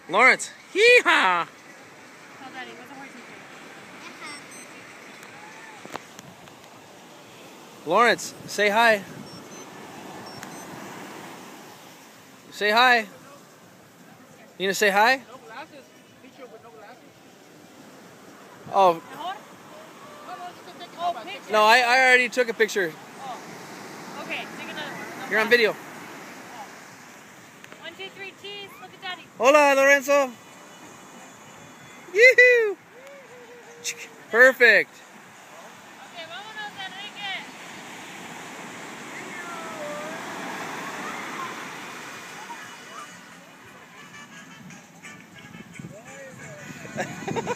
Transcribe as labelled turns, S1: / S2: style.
S1: Lawrence, hee-haw!
S2: Tell Daddy, what's a horsey say?
S1: Lawrence, say hi. Say hi. You gonna say hi?
S3: No glasses. Picture with no glasses.
S1: Oh,
S2: Picture.
S1: no, I already took a picture.
S2: Oh. Okay, take another one.
S1: You're on video.
S2: 1, 2, 3, cheese. Look at Daddy.
S1: Hola, Lorenzo. Yoo-hoo! Perfect.
S2: Okay, vámonos, Enrique.